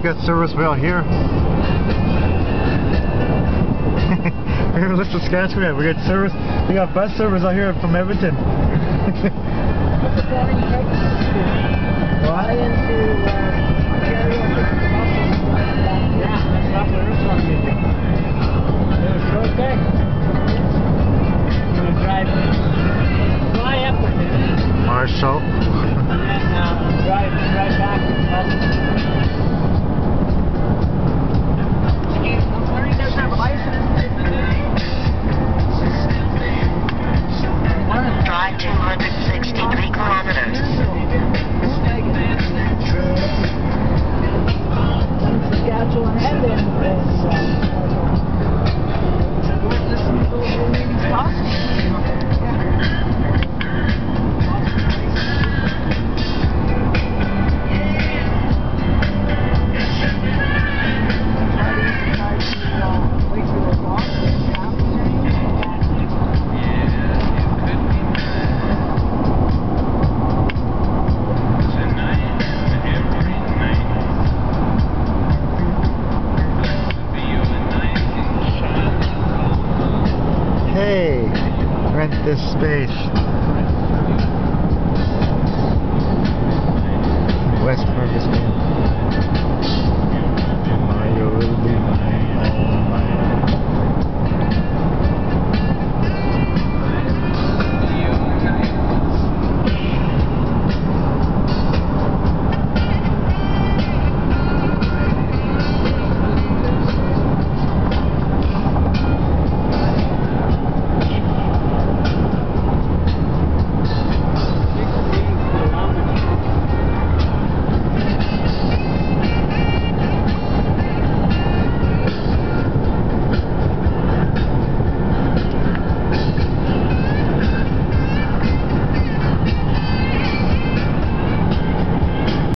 got service way out here. Here in Saskatchewan, we got service. We got bus service out here from Edmonton. What? Marshall. Drive back to Drive 263 kilometers. Saskatchewan and then Hey, rent this space.